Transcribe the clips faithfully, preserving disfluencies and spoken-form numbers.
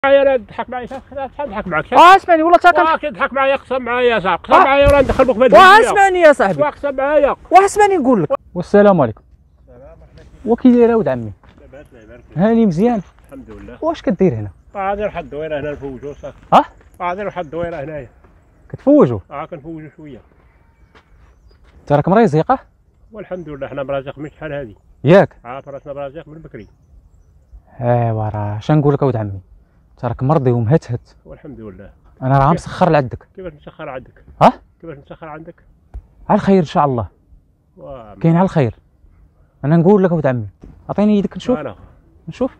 انا تضحك معايا شحال نضحك معاك اه اسمعني والله تا كنت تضحك معايا قسم معايا صاحبي قسم معايا راه ندخل بك بهاد واه اسمعني يا صاحبي قسم معايا واه اسمعني نقول لك. والسلام عليكم. وكي داير ولد عمي؟ لاباس الله يبارك فيك. هاني مزيان؟ الحمد لله. واش كدير هنا؟ غادي نروح الدويره هنا نفوجو صافي. اه غادي نروح الدويره هنايا. كتفوجوا؟ اه كنفوجو شويه. انت راك مريزقه؟ والحمد لله حنا مرازق من شحال هادي. ياك؟ عارف راسنا مرازق من بكري. ايوا راه اش نقول لك اولد عمي، انت راك مرضي ومهتهت. والحمد لله. انا راه مسخر لعندك. كيفاش نسخر عندك؟ اه كيفاش نسخر عندك؟ على الخير ان شاء الله. واه كاين على الخير. انا نقول لك اولد عمي، عطيني يدك نشوف. انا نشوف.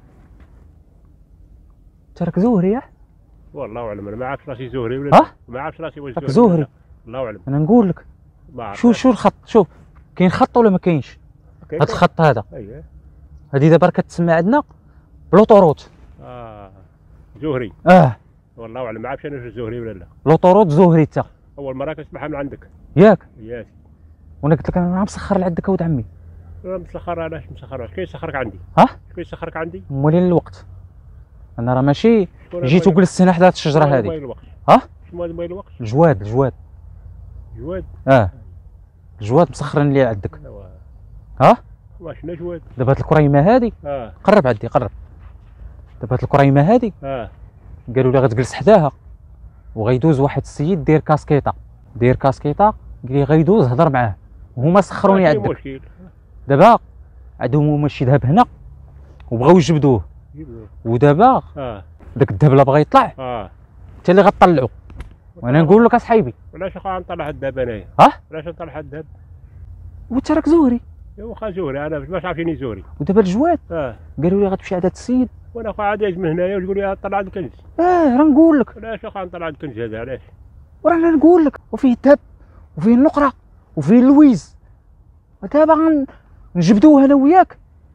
انت راك زهري ياه؟ والله اعلم انا ما عرفتش راسي زهري ولا اه ما عرفتش راسي واش راك زهري. زهري. الله اعلم. انا نقول لك ما عرفتش. شو شو الخط، شوف كاين خط ولا ما كاينش؟ كاين هاد الخط هذا، اييه هادي دابا راه كتسمى عندنا بلوطوروت. اه زهري. اه والله اعلم ما عرفتش انا واش زهري ولا لا. لوطوروت زهري تا اول مره كنسمعها من عندك. ياك؟ ياك. وانا قلت لك انا راه مسخر لعندك اولد عمي. راه مسخر علاش مسخر؟ شكون يسخرك عندي؟ ها؟ شكون يسخرك عندي؟ مولين الوقت. انا راه ماشي شكون جيت المويل؟ وجلست هنا حدا هاد الشجره شكون هذه. المويل الوقت؟ ها؟ شنو هذا المويل الوقت؟ الجواد الجواد جواد. اه الجواد مسخرين لي عندك. ايوا ها؟ واشنا جواد؟ دابا هاد الكريمه هادي اه قرب عندي قرب. دابا هاد الكريمه هادي اه قالوا لي غتجلس حداها وغيدوز واحد السيد داير كاسكيطه داير كاسكيطه قال لي غيدوز هضر معاه وهما سخروني ماشي عندك. مشكل. دابا عندهم هما شي ذهب هنا وبغاو يجبدوه، جيبوه. ودابا اه داك الذهب لا بغا يطلع اه انت اللي غطلعو. وانا نقول لك اصاحبي علاش اخا نطلع الذهب انايا؟ اه علاش نطلع الذهب؟ وانت راك زهري. واخا زهري انا باش عارفيني زهري. ودابا الجواد اه قالوا لي غتمشي عند هاد السيد. وانا اخا عادي من هنايا وتقول لي طلع الكنز. اه راه نقول لك علاش اخا نطلع الكنز هذا علاش؟ ورانا نقول لك وفيه الذهب وفيه النقره وفيه اللويز. دابا غن- نجبدوه انا وياك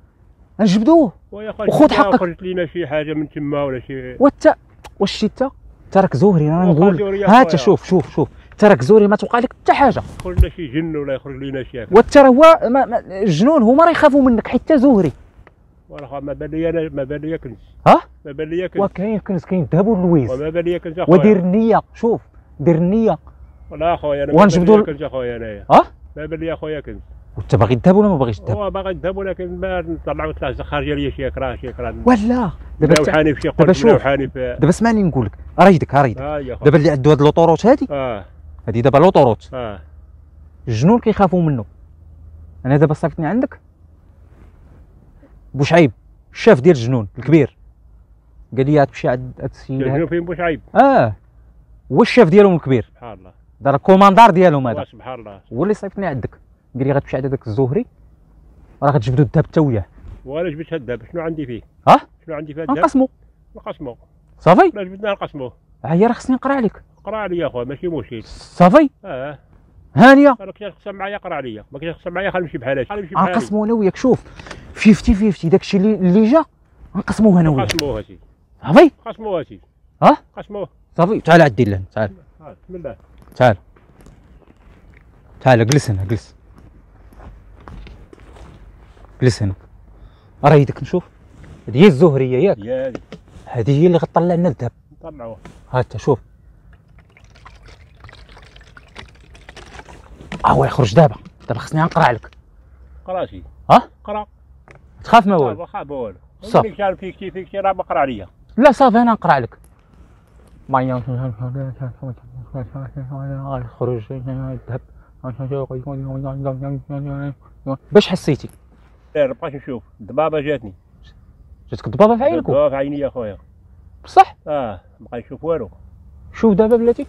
نجبدوه ويا اخا وخذ حقك. خرجت لينا شي حاجه من تما ولا شي. وانت واش شي انت انت راك زهري انا وخا نقول زهري يا ها انت خويا. شوف شوف شوف انت راك زهري ما توقع لك حتى حاجه. يخرج لنا شي جن ولا يخرج لينا شي هكا. وانت راه هو ما- ما- الجنون هما راه يخافوا منك حيت انت زهري. وانا اخا ما بان لي انا ما بان لي كنز. ها ما بان لي كنز. وكاين كنز كاين الذهب واللويز. وما بان لي كنز اخويا. ودير النيه شوف دير النيه. لا اخويا انا ونجبدو ما ال- بان لي كنز اخويا انايا. ها ما بان لي اخويا كنز. وانت باغي الذهب ولا ما باغيش الذهب؟ هو باغي الذهب ولكن ما نطلعو طلع خارجه ليا شي كراه شي كراه. ولا دابا انت- نوحاني في شي دابا قلب شوف. نوحاني في. دابا اسمعني نقول لك رايدك رايدك ها يا اخويا. دابا اللي عنده هاد لوطوروت هادي اه هادي دابا لوطوروت اه الجنون كيخافوا منه. انا دابا صيفطني عندك بوشعيب الشاف ديال الجنون الكبير قال لي تمشي عند هاد السيد هذا. شنو فين بوشعيب؟ اه هو الشاف ديالهم الكبير سبحان الله. دار الكوماندار ديالهم هذا سبحان الله. هو اللي صيفطني عندك قال لي غتمشي عند داك الزهري راه غتجبدوا الذهب حتى وياه. وانا جبت هاد الذهب شنو عندي فيه؟ ها شنو عندي فيه الذهب؟ نقسمو نقسمو. صافي. لا جبدنا نقسمو. هيا راه خصني نقرا عليك. قرا عليا اخويا ماشي مشكل. صافي اه هانيه انا كنت تقسم معايا قرا عليا ما كنتش تقسم معايا خلي نمشي بحالاتي. خلي نمشي بحالي. غنقسمو انا وياك شوف خمسين خمسين داكشي اللي اللي جا غنقسموه انا وياك. قسموه هاتي. صافي قسموه هاتي. ها قسموه. صافي تعال عدي لهنا تعال آه، بسم الله. تعال تعال جلس هنا جلس جلس هنا راه يدك نشوف هذه هي الزهريه ياك يا هادي هذه هي اللي غطلع لنا الذهب. نطلعوه. ها انت شوف ها هو يخرج دابا دابا خصني نقرا عليك. قرا شي. ها قرا. تخاف ما والو. واخا والو. صافي. فيك شي فيك شي فيك شي راه ما قرا عليا. لا صافي انا نقرا عليك. ما يخرج الذهب باش حسيتي؟ لا مابقاش نشوف الضبابه جاتني. جاتك الضبابه في عينك الضبابه في عيني يا خويا. بصح. اه مابقاش نشوف والو. شوف دابا بلاتي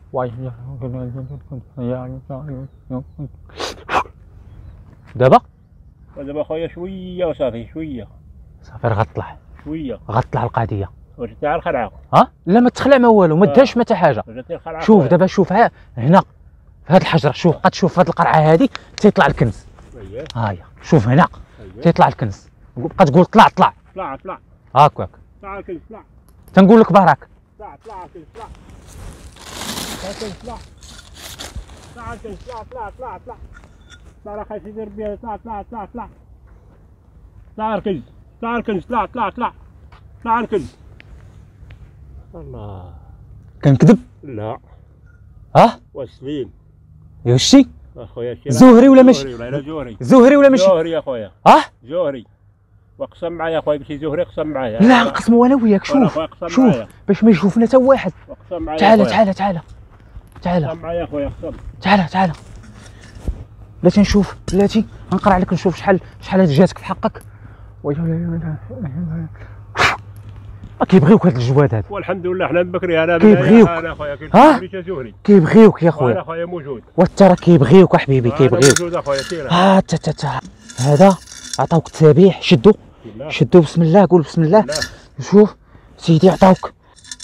دابا ودابا خويا شويه وصافي شويه. صافي راه غطلع شويه. غطلع القضيه. واش انت على الخلعه؟ ها لا ما تخلع ما والو ما آه. داش ما حتى حاجه. جاتني الخلعه. شوف خويا. دابا شوف ها هنا في هاد الحجره شوف قد شوف هاد القرعه هادي تيطلع الكنز. اييه. ها هي شوف هنا اييه. تيطلع الكنز بقى تقول طلع طلع طلع طلع هاكاك طلع الكنز طلع. تنقول لك بارك. طلع طلع الكنز طلع. طلع الكنز طلع. طلع الكنز طلع طلع طلع طلع. طلع راه خايف يدير بيها طلع طلع طلع طلع. طلع الكنز طلع الكنز طلع طلع طلع. طلع الكنز. الله كنكذب؟ لا اه وسليم يا شتي اخويا زهري ولا ماشي؟ زهري زهري ولا ماشي؟ زهري يا خويا اه زهري واقسم معايا اخويا قلت لي زهري اقسم معايا لا نقسموا انا وياك. شوف شوف باش ما يشوفنا حتى واحد. اقسم معايا تعال تعال تعال تعال اقسم معايا اخويا اقسم تعال تعال بلاتي نشوف بلاتي نقرا عليك نشوف شحال شحال جاتك في حقك. كيبغيوك هاد الجواد هاد والحمد لله حنا من بكري انا كيبغيوك. انا اخويا ها؟ زهري كيبغيوك يا انا خويا اخويا موجود وانت راه كيبغيوك احبيبي انا كيبغيوك. موجود اخويا سير ها تا تا تا هذا عطاوك التسابيح. شدو شدو بسم الله قول بسم الله. لا. شوف سيدي عطاوك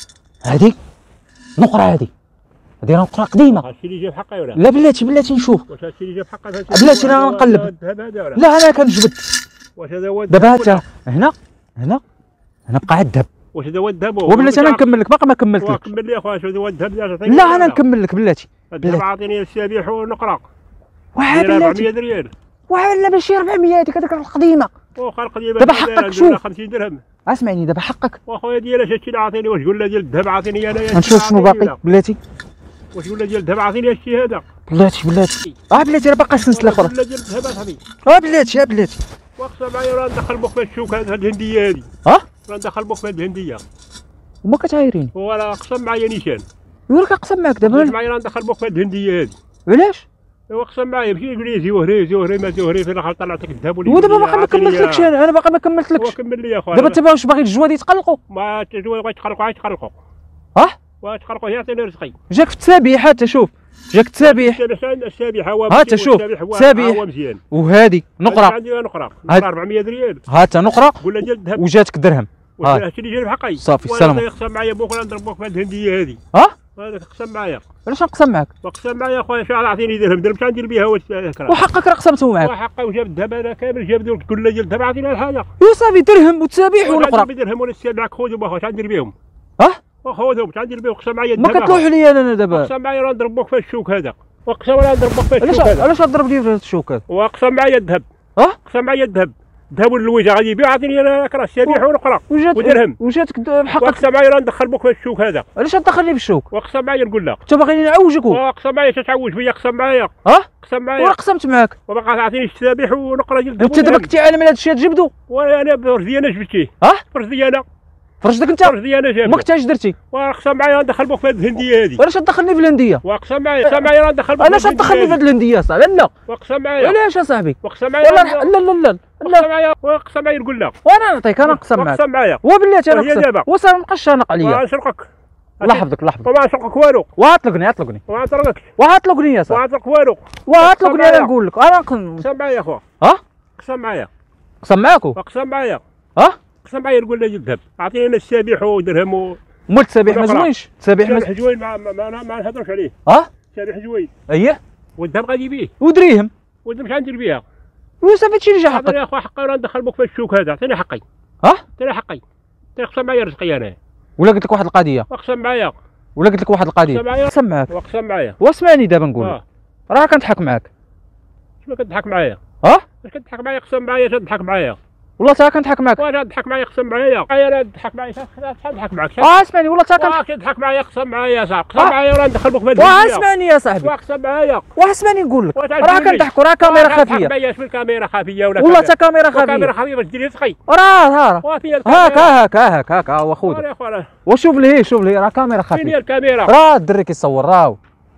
هادي نقرة هادي هادي راه نقرة قديمة. هادشي اللي جاب حقي ولا لا بلاتي بلاتي نشوف. واش هادشي اللي جاب حقي بلاتي انا نقلب. الذهب هذا ولا لا انا كنجبد واش هذا هو دابا الذهب هات هنا هنا هنا بقى عاد الذهب. واش هذا هو الذهب وبلاتي انا نكمل لك باقي ما كملتلكش. كمل لي اخويا شنو هو الذهب لا انا نكمل لك بلاتي. الذهب عاطيني السبيح ونقرا واه أربعمية بلاتي ريال واه لا ماشي أربعمية هذيك هذيك القديمة. وخلق ديما دابا حقك شوف. خمسين درهم اسمعني دابا حقك. واخويا ديال اش هادشي اللي عاطيني واش قول له ديال الذهب عاطيني انا غنشوف شنو باقي بلاتي. واش قول له ديال الذهب عاطيني هادشي هذا بلاتي بلاتي اه بلاتي راه باقا سلسلة اخرى. ولا ديال الذهب اصاحبي اه بلاتي اه بلاتي واقسم معايا راه ندخل بوك في الشوك هاد الهنديه هادي اه راه ندخل بوك في الهنديه وما كتعايرين. وراه اقسم معايا نيشان يقول لك اقسم معاك واش دابا. معايا راه ندخل بوك في الهنديه هادي علاش؟ واقسم معايا ماشي يقول لي زهري زهري ما زهري في الاخر طلعتك الذهب ولا ودابا باقي ما كملتلكش انا انا باقي ما كملتلكش. كمل لي يا خويا دابا انت واش باغي الجواد يتقلقوا؟ ما تجوا بغيت تخلقوا عاد تخلقوا اه وتخلقوا يعطيني رزقي جاك في التسابيح حتى شوف جاك التسابيح السابح هو ها تا شوف سابح هو مزيان وهادي نقرة عندي نقرا نقرا أربعمية ريال ها تا نقرة قول له ديال الذهب وجاتك درهم. ها هادشي اللي جاني بحقي صافي السلام. يقسم معايا بوك ولا نضربوك في الهنديه هادي اه هذا اقسم معايا علاش نقسم معاك؟ واقسم معايا خويا شحال عطيني درهم درهم شحال ندير بها واش وحقك راه قسمته معاك. وحقي وجاب الذهب هذا كامل جاب ديال كل ديال الذهب عطيني الحاجه يا صافي درهم وتسابيح ونقرة. درهم ولا السابع خذهم اخويا شحال ندير بهم اه وخذهم شحال ندير بهم اقسم معايا ما الذهب كتلوح لي انا دابا. اقسم معايا راه نضربوك في الشوك هذا واقسم راه نضربوك في علاش الشوك هذا علاش تضرب لي في هذا الشوك هذا؟ واقسم معايا الذهب اه اقسم معايا الذهب الذهب واللويجه غادي يبيع عطيني انا كرا السابيح ونقرا وجات ودرهم وجاتك بحقك. واقسم معايا راه ندخل بوك في الشوك هذا علاش تدخلني في الشوك؟ واقسم معايا نقول لك انت باغيني نعوجك. واقسم معايا تتعوج بيا اقسم معايا اه اقسم معايا وراه قسمت معاك. وباقي تعطيني السابح ونقرا ديال الذهب انت دابا كنتي عالم على هذا الشيء تجبدو. وانا برزي انا جبتيه اه برزي انا فرجتك انت برزي انا جاب ما كنتاش درتي. واقسم معايا ندخل بوك في الهنديه هذه علاش تدخلني في الهنديه؟ واقسم معايا اقسم معايا راه ندخل بوك علاش تدخلني في هذه الهنديه صاحبي؟ لا واقسم معايا علاش يا صاحبي؟ واقسم معايا والله لا لا لا لا واقسم معايا واقسم معايا نقول لك وانا نعطيك انا نقسم معاك. واقسم معايا وبلاتي انا وهي نقسم دابا. وصار مابقاش نق عليا. وغنسرقك الله يحفظك الله يحفظك. وما نسرقك والو وعطلقني عطلقني وغنسرقك وعطلقني يا صاحبي وغنسرق والو وعطلقني انا نقول لك انا نقسم. اقسم معايا اخو اه اقسم معايا قسم معاكو اقسم معايا اه اقسم معايا نقول له جيب الذهب عطيني انا السابح ودرهم و مول التسابيح ما ونقرا. زوينش التسابيح ما سابح زوين ما ما ما, ما نهضرش عليه اه سابح زوين اييه والذهب غادي بيه ودريهم والذهب شحال ندير بيها وصافي هادشي اللي جا عطيني حقك. يا اخو حقي راه ندخل بوك في الشوك هذا عطيني حقي اه عطيني حقي اقسم معايا رزقي انا ولا قلت لك واحد القضيه واقسم معايا ولا قلت لك واحد القضيه اقسم معايا قسم معاك. واقسم معايا واسمعني دابا نقول لك اه راه كنضحك معاك. شنو كتضحك معايا اه واش كتضحك معايا اقسم معايا تضحك معايا والله تا كنضحك معاك. واش تضحك معايا اقسم معايا انا تضحك معايا شحال تضحك معاك اه اسمعني والله تا كنضحك. واش تضحك معايا اقسم معايا صاحبي اقسم آه. معايا راه ندخل بوك في واه الهنديه اسمعني يا صاحبي واقسم معايا واه اسمعني نقول لك واش راه عتقولي؟ كنضحكوا راه كاميرا واش تضحك خفيه معايا شنو الكاميرا خفيه ولا والله كاميرا؟ تا كاميرا كاميرا خفيه خفيه باش ديري رزقي راه ها وفين هاك الكاميرا هاك هاك هاك ها هو خويا يا اخويا وشوف لي شوف لي راه كاميرا فين هي خفيه الكاميرا راه الدري كيصور راهو.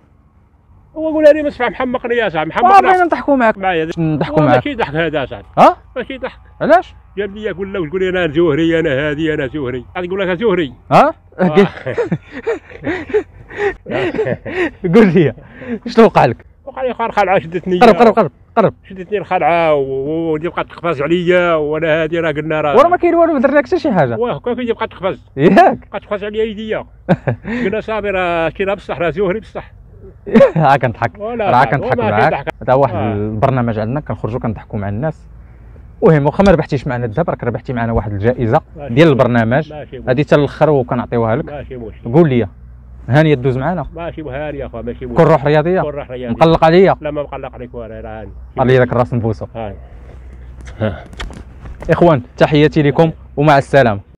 هو قول لي مسفع محمقني يا صاحبي واه محمقني بغينا نضحكوا معاك معايا نضحكوا معاك. ماشي ضحك هذا صاحبي ها ماشي ضحك علاش؟ جاب لي يقول له تقول لي انا زهري انا هادي انا زهري غادي يقول لك زهري ها قول لي شنو وقع لك؟ وقع لي خلعه شدتني قرب قرب قرب قرب شدتني الخلعه ودي بقات تقفز عليا وانا هادي راه قلنا راه وراه ما كاين والو ما درناك حتى شي حاجه. واه كيف بقات تقفز ياك بقات تقفز عليا يديا قلنا صافي راه شينا بصح راه زهري بصح ها كنضحك ولا راه لا، كنضحك وما في معاك. ضحك. هذا واحد آه. البرنامج عندنا كنخرجوا كنضحكوا مع الناس. المهم واخا ما ربحتيش معنا الذهب راك ربحتي معنا واحد الجائزه ماشي ديال البرنامج ماشي مشكل. هذه حتى الاخر وكنعطيوها لك. ماشي مشكل قول لي هانيه دوز معنا ماشي هاني يا اخويا ماشي كون مشكل روح رياضيه كون روح رياضي مقلق عليا لا ما مقلق عليك ولا راه هاني علي ذاك الراس نبوسو. هاني اخوان تحياتي لكم ومع السلامه.